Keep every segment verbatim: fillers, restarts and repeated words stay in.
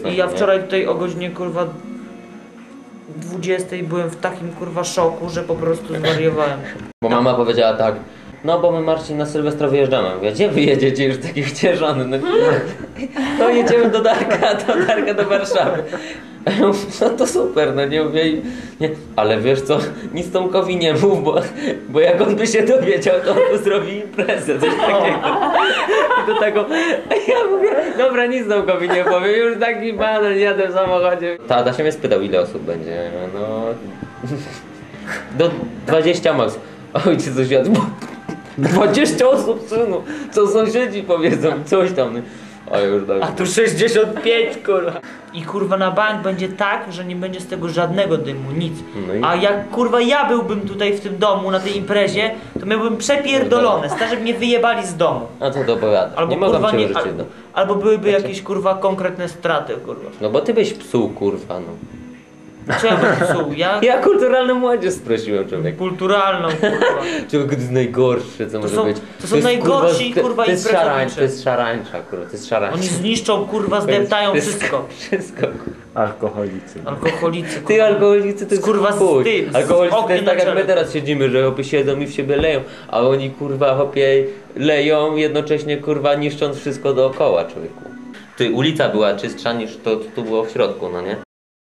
I ja wczoraj tutaj o godzinie kurwa dwudziestej byłem w takim kurwa szoku, że po prostu zwariowałem. Bo mama powiedziała tak, no bo my Marcin na Sylwestra wyjeżdżamy. Mówię, gdzie wy jedziecie już taki wciężony? No, no jedziemy do Darka, do Darka do Warszawy. A ja mówię, no to super, no nie mówię, nie, ale wiesz co, nic Tomkowi nie mów, bo, bo jak on by się dowiedział, to on tu zrobi imprezę, coś takiego. I do tego, ja mówię, dobra, nic Tomkowi nie powiem, już taki banan, jadę w samochodzie. Ta Adasia mnie spytał, ile osób będzie, no, do dwudziestu max. Ojciec oświadczył, dwadzieścia osób, synu, co sąsiedzi powiedzą, coś tam. A, już tak. A tu sześćdziesiąt pięć kurwa. I kurwa na bank będzie tak, że nie będzie z tego żadnego dymu, nic. No i... A jak kurwa ja byłbym tutaj w tym domu, na tej imprezie, to miałbym przepierdolone, starzy mnie wyjebali z domu. A co to opowiada? Albo, nie mogę cię użyć, al, no. Albo byłyby znaczy... jakieś kurwa konkretne straty, kurwa. No bo ty byś psuł, kurwa, no. Co ja bym psuł? Ja... ja kulturalną młodzież sprosiłem, człowiek. Kulturalną, kurwa. Człowiek to jest najgorsze, co to może są, być. To, to są najgorsi, kurwa, kurwa to jest szarańcza, to jest szarańcza, kurwa, to jest szarańcza. Oni zniszczą, kurwa, zdeptają to jest, wszystko. Wszystko. Alkoholicy. Alkoholicy. Kurwa. Ty alkoholicy to jest kurwa z tym. Alkoholicy to jest tak jak my teraz siedzimy, że hopy siedzą i w siebie leją, a oni kurwa hopie leją, jednocześnie kurwa niszcząc wszystko dookoła, człowieku. Ty ulica była czystsza niż to, to było w środku, no nie?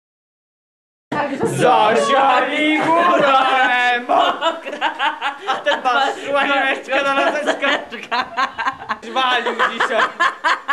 Zasiali górę mokra, a ten masz szłanieweczka na laseczkę. Zwalił dzisiaj.